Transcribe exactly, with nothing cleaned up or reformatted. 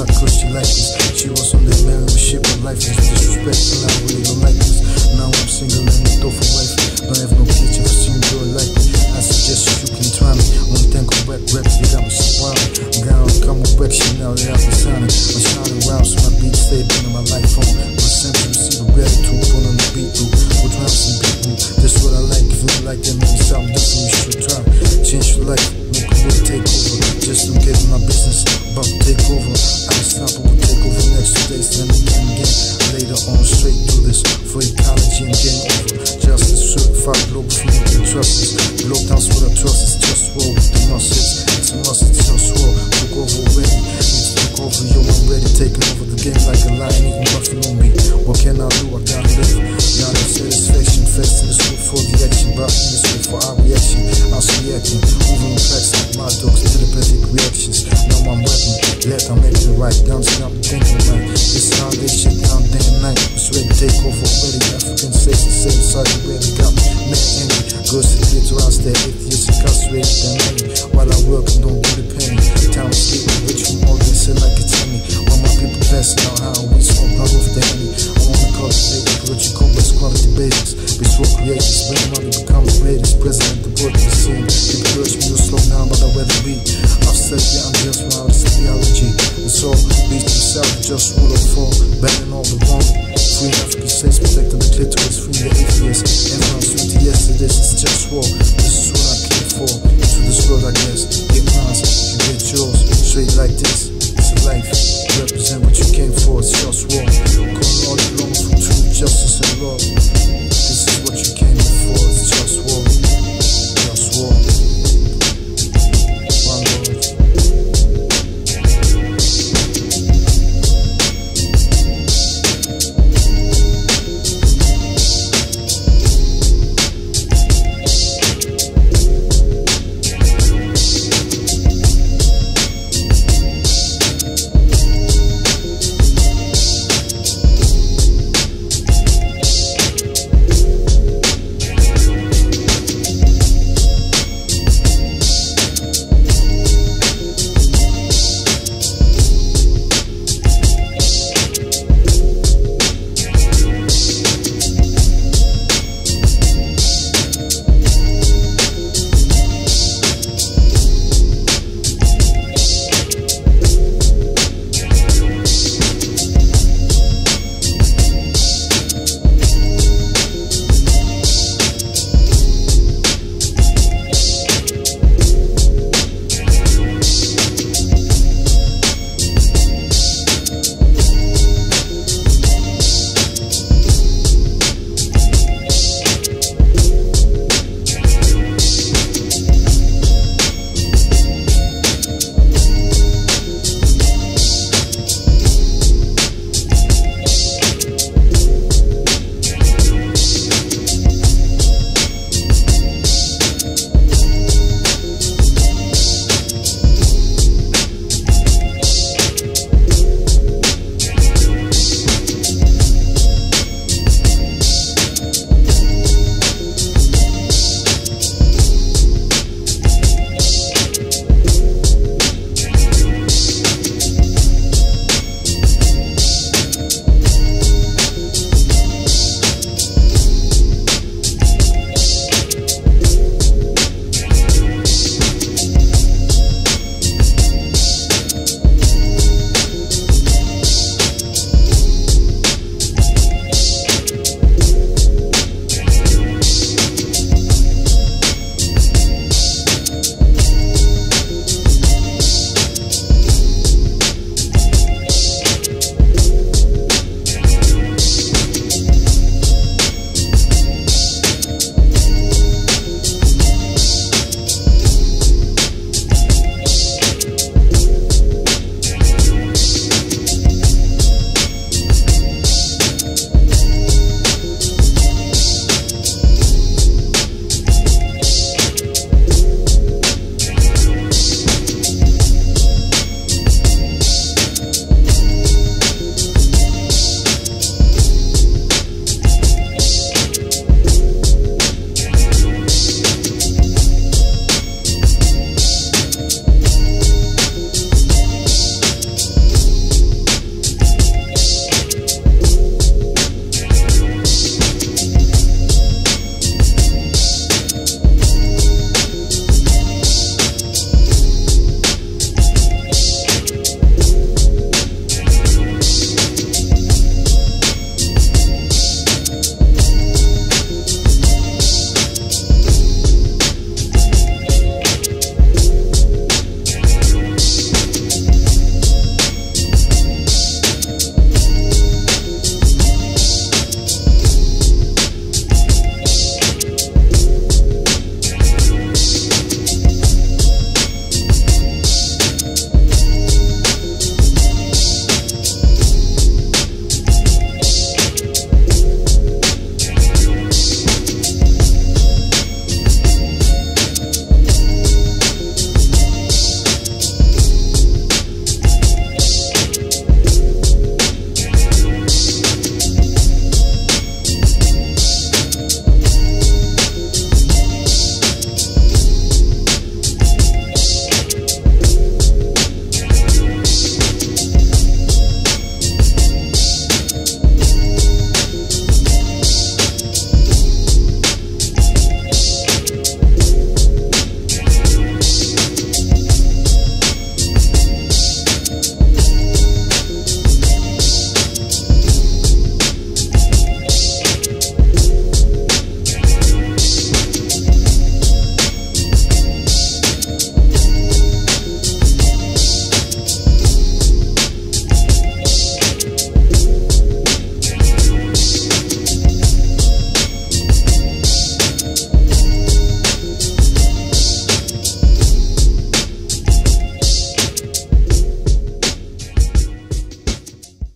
cause I cause she like this. She was on that man with shit, but life is disrespect, and I really don't like this. Now I'm single and no door for wife. Don't have no future for seeing girl like me. I suggest you can try me. One thing on rap raps, they got me smiling. I'm gonna come with back shit now that I've been signing. I'm shining wild, so my beat stay in my life home. My sense of receive a gratitude, put on the beat through. With rhymes and beat through. That's what I like. If you don't like that, maybe something different you should try. Change your life, make a world take over. Just don't get in my business, about to take over. I just stop it, will take over next two days, then again, again. Later on, straight through this for ecology and game over. Justice, certified global from you can trust us. Globe downs what I trust is just war with the muscles. It's a must, it's just war. Took over already, need to take over, yo, I'm ready. Taking over the game like a lion eating buffalo meat. What can I do? I gotta live. Now the satisfaction, fast in the school for the action. But in the school for our reaction, I was reacting. Moving on tracks like my dogs, telepathic reactions. Now I'm rapping, let I'm making it right. Guns got me thinking right. This how they shit down day and night. It's ready to take over already. African says the same side, you really got me mad angry. Girls to declitorize their atheists incarcerated their money. While I work and don't get a penny. Time to sleep, rich from all this and like it's me. While my people passing out how we smoke out of the enemy. I wanna cultivate ecological best quality basics. Be so creative, spend money, become the greatest. President, the world of the scene. People urge me to slow down, but I'd rather be. I've said yeah, I'm just wild, it's theology. It's all beat to self, just rule of fall. Banning all the wrong. Free African states, protecting the clitoris, free the atheists. Everyone's with the yes to this, it's just war. This is what I came for. To this world, I guess. Get mine, you get yours. Straight like this, it's a life. Represent what you came for, it's just war. Calling all the belongs for truth, justice, and love. This is what you came for, it's just war.